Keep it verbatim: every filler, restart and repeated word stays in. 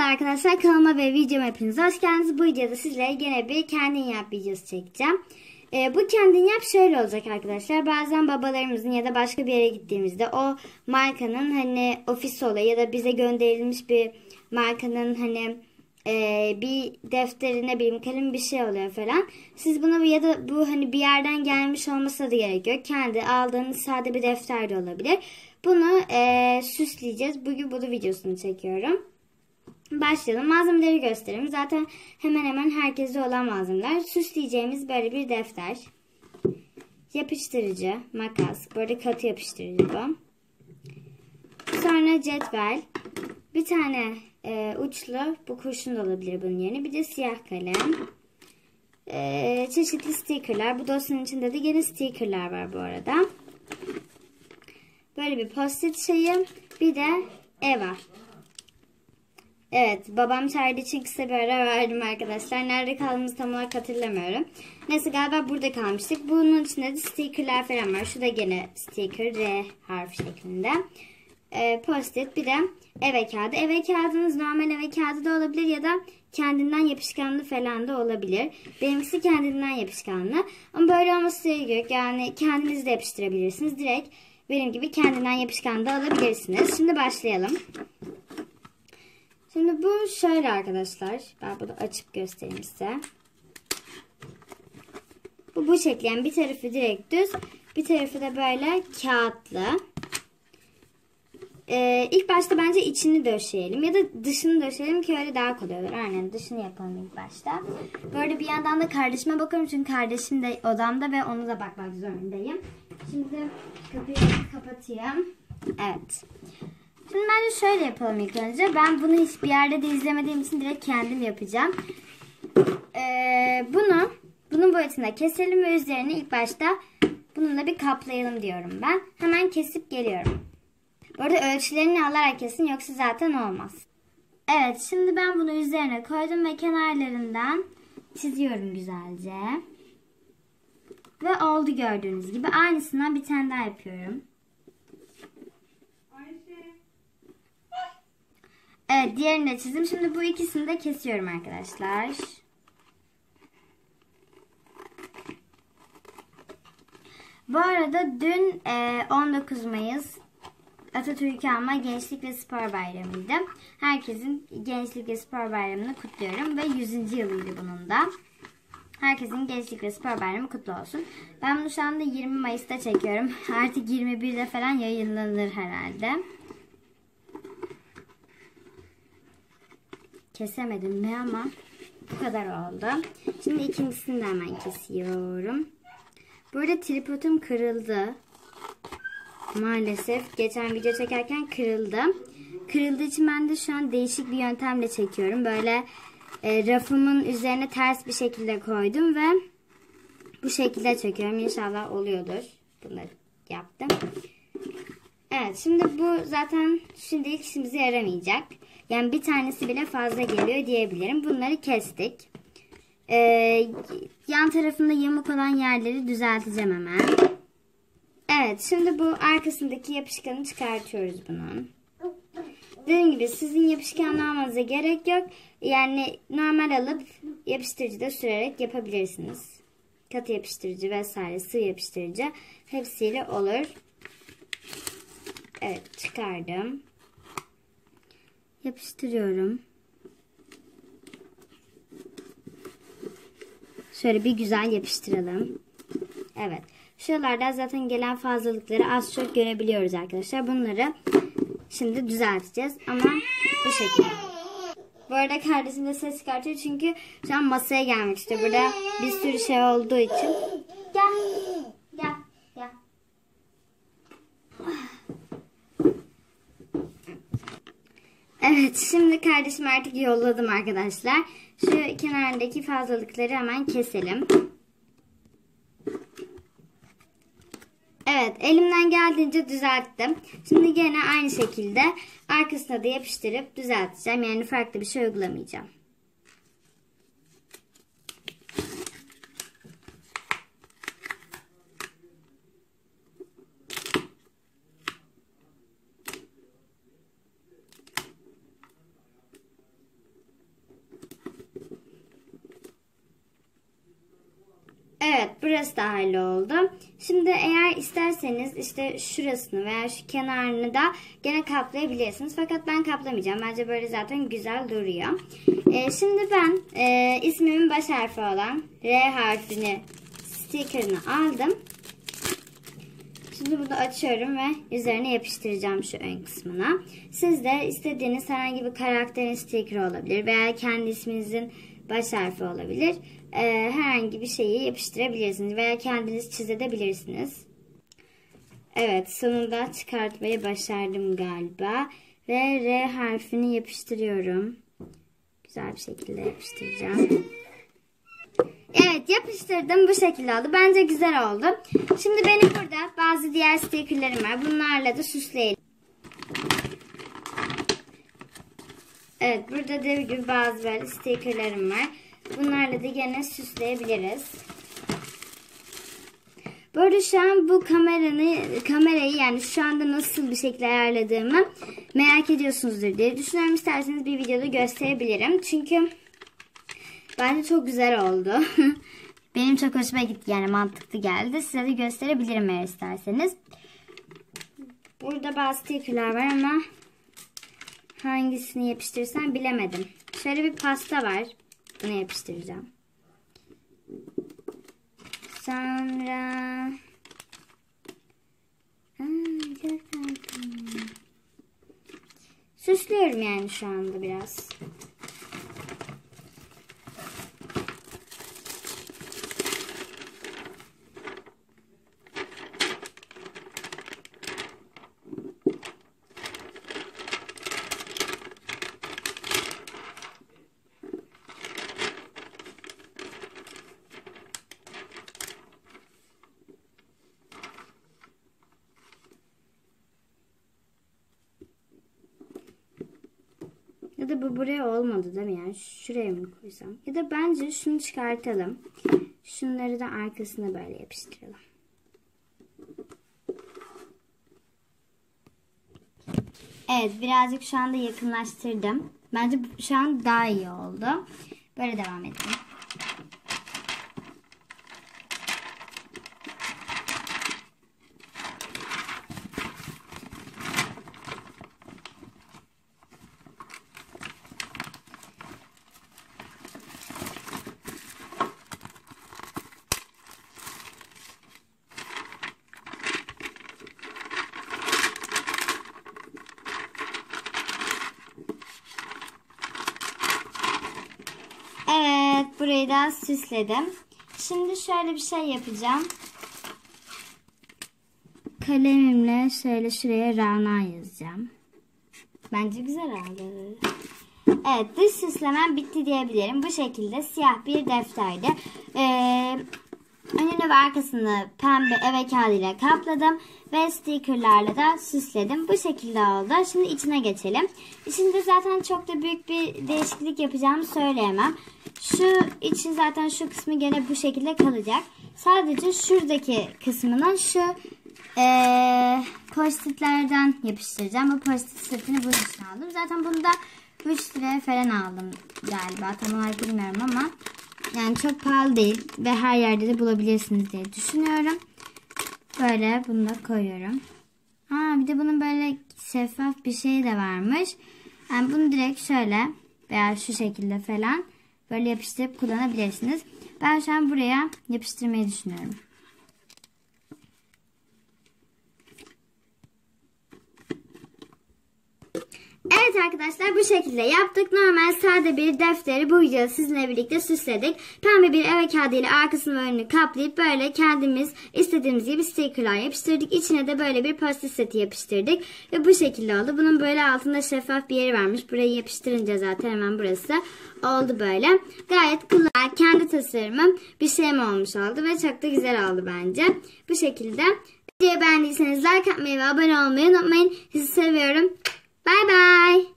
arkadaşlar, kanalıma ve videoma hepiniz hoş geldiniz. Bu videoda sizlere gene bir kendin yap videosu çekeceğim. Ee, bu kendin yap şöyle olacak arkadaşlar. Bazen babalarımızın ya da başka bir yere gittiğimizde o markanın hani ofis oluyor ya da bize gönderilmiş bir markanın hani e, bir defterine bir kalem bir şey oluyor falan. Siz bunu ya da bu hani bir yerden gelmiş olmasa da gerekiyor. Kendi aldığınız sade bir defter de olabilir. Bunu e, süsleyeceğiz. Bugün bunu videosunu çekiyorum. Başlayalım. Malzemeleri göstereyim. Zaten hemen hemen herkeste olan malzemeler. Süsleyeceğimiz böyle bir defter. Yapıştırıcı, makas. Böyle katı yapıştırıcı bu. Sonra cetvel. Bir tane e, uçlu, bu kurşun da olabilir bunun yerine. Bir de siyah kalem. E, çeşitli stickerlar. Bu dosyanın içinde de yine stickerlar var bu arada. Böyle bir post-it şeyi. Bir de Eva. Evet, babam çağırdığı için kısa bir ara verdim arkadaşlar. Nerede kaldığımızı tam olarak hatırlamıyorum. Neyse, galiba burada kalmıştık. Bunun içinde de stickerlar falan var. Şu da gene sticker, R harfi şeklinde. Ee, Post-it, bir de eve kağıdı. Eve kağıdınız normal eve kağıdı da olabilir ya da kendinden yapışkanlı falan da olabilir. Benimkisi kendinden yapışkanlı. Ama böyle olması gerekiyor. Yani kendiniz de yapıştırabilirsiniz. Direkt benim gibi kendinden yapışkanlı da alabilirsiniz. Şimdi başlayalım. Şimdi bu şöyle arkadaşlar. Ben bunu açıp göstereyim size. Bu bu şekli. Yani bir tarafı direkt düz. Bir tarafı da böyle kağıtlı. Ee, ilk başta bence içini döşeyelim. Ya da dışını döşeyelim ki öyle daha kolay olur. Aynen, dışını yapalım ilk başta. Böyle bir yandan da kardeşime bakıyorum. Çünkü kardeşim de odamda ve onu da bakmak zorundayım. Şimdi kapıyı kapatayım. Evet. Şimdi bence şöyle yapalım ilk önce. Ben bunu hiçbir yerde de izlemediğim için direkt kendim yapacağım. Ee, bunu bunun boyutunda keselim ve üzerine ilk başta bununla bir kaplayalım diyorum ben. Hemen kesip geliyorum. Bu arada ölçülerini alarak kesin, yoksa zaten olmaz. Evet, şimdi ben bunu üzerine koydum ve kenarlarından çiziyorum güzelce. Ve oldu gördüğünüz gibi. Aynısından bir tane daha yapıyorum. Evet, diğerini de çizdim. Şimdi bu ikisini de kesiyorum arkadaşlar. Bu arada dün on dokuz Mayıs Atatürk'ü Anma Gençlik ve Spor Bayramı'ydı. Herkesin Gençlik ve Spor Bayramı'nı kutluyorum ve yüzüncü yılıydı bunun da. Herkesin Gençlik ve Spor Bayramı kutlu olsun. Ben bunu şu anda yirmi Mayıs'ta çekiyorum. Artık yirmi birde falan yayınlanır herhalde. Kesemedim ne ama bu kadar oldu. Şimdi ikincisini de hemen kesiyorum. Burada tripodum kırıldı. Maalesef geçen video çekerken kırıldı. Kırıldığı için ben de şu an değişik bir yöntemle çekiyorum. Böyle e, rafımın üzerine ters bir şekilde koydum ve bu şekilde çekiyorum. İnşallah oluyordur. Bunları yaptım. Evet, şimdi bu zaten şimdilik işimize yaramayacak. Yani bir tanesi bile fazla geliyor diyebilirim. Bunları kestik. Ee, yan tarafında yamuk olan yerleri düzelteceğim hemen. Evet, şimdi bu arkasındaki yapışkanı çıkartıyoruz bunun. Dediğim gibi sizin yapışkanlı almanıza gerek yok. Yani normal alıp yapıştırıcıda sürerek yapabilirsiniz. Katı yapıştırıcı vesaire, sıvı yapıştırıcı hepsiyle olur. Evet, çıkardım. Yapıştırıyorum. Şöyle bir güzel yapıştıralım. Evet. Şuralarda zaten gelen fazlalıkları az çok görebiliyoruz arkadaşlar. Bunları şimdi düzelteceğiz ama bu şekilde. Bu arada kardeşim de ses çıkartıyor çünkü şu an masaya gelmek istiyor. Burada bir sürü şey olduğu için. Gel. Gel. Gel. Evet, şimdi kardeşim artık yolladım arkadaşlar. Şu kenardaki fazlalıkları hemen keselim. Evet, elimden geldiğince düzelttim. Şimdi gene aynı şekilde arkasına da yapıştırıp düzelteceğim. Yani farklı bir şey uygulamayacağım. burası da halloldu. Şimdi eğer isterseniz işte şurasını veya şu kenarını da gene kaplayabilirsiniz. Fakat ben kaplamayacağım. Bence böyle zaten güzel duruyor. Ee, şimdi ben e, ismimin baş harfi olan R harfini sticker'ını aldım. Şimdi bunu açıyorum ve üzerine yapıştıracağım şu ön kısmına. Siz de istediğiniz herhangi bir karakterin sticker'ı olabilir veya kendi isminizin baş harfi olabilir. Ee, herhangi bir şeyi yapıştırabilirsiniz veya kendiniz çizebilirsiniz. Evet, sonunda çıkartmayı başardım galiba. Ve R harfini yapıştırıyorum. Güzel bir şekilde yapıştıracağım. Evet, yapıştırdım. Bu şekilde oldu. Bence güzel oldu. Şimdi benim burada bazı diğer stickerlerim var. Bunlarla da süsleyelim. Evet, burada dev gibi bazı böyle stickerlerim var. Bunlarla da gene süsleyebiliriz. Bu arada şu an bu kameranı, kamerayı yani şu anda nasıl bir şekilde ayarladığımı merak ediyorsunuzdur diye düşünüyorum. İsterseniz bir videoda gösterebilirim. Çünkü bence çok güzel oldu. Benim çok hoşuma gitti, yani mantıklı geldi. Size de gösterebilirim eğer isterseniz. Burada bazı stickerler var ama hangisini yapıştırırsam bilemedim. Şöyle bir pasta var. Bunu yapıştıracağım. Sonra Aa, çok tatlı. Süslüyorum yani şu anda biraz. Ya da bu buraya olmadı değil mi? Yani şuraya mı koysam? Ya da bence şunu çıkartalım. Şunları da arkasına böyle yapıştıralım. Evet, birazcık şu anda yakınlaştırdım. Bence şu an daha iyi oldu. Böyle devam edelim. Evet, burayı da süsledim. Şimdi şöyle bir şey yapacağım. Kalemimle şöyle şuraya Rana yazacağım. Bence güzel oldu. Evet, dış süslemem bitti diyebilirim. Bu şekilde siyah bir defterdi. Ee, önünü ve arkasını pembe eve kağıdıyla kapladım. Ve stickerlarla da süsledim. Bu şekilde oldu. Şimdi içine geçelim. İçinde zaten çok da büyük bir değişiklik yapacağımı söyleyemem. Şu içi zaten şu kısmı gene bu şekilde kalacak. Sadece şuradaki kısmına şu ee, post-itlerden yapıştıracağım. Bu post-it setini bunun için aldım. Zaten bunu da üç liraya falan aldım galiba. Tam olarak bilmiyorum ama yani çok pahalı değil ve her yerde de bulabilirsiniz diye düşünüyorum. Böyle bunu da koyuyorum. Aa, bir de bunun böyle şeffaf bir şey de varmış. Yani bunu direkt şöyle veya şu şekilde falan böyle yapıştırıp kullanabilirsiniz. Ben şu an buraya yapıştırmayı düşünüyorum. Evet arkadaşlar, bu şekilde yaptık. Normal sade bir defteri bu videoda sizinle birlikte süsledik. Pembe bir eve kağıdıyla arkasını ve önünü kaplayıp böyle kendimiz istediğimiz gibi stickerlar yapıştırdık. İçine de böyle bir post-it seti yapıştırdık. Ve bu şekilde oldu. Bunun böyle altında şeffaf bir yeri varmış. Burayı yapıştırınca zaten hemen burası oldu böyle. Gayet kullanışlı, kendi tasarımım bir şey mi olmuş oldu ve çok da güzel oldu bence. Bu şekilde. Videoyu beğendiyseniz like atmayı ve abone olmayı unutmayın. Sizi seviyorum. Bye bye.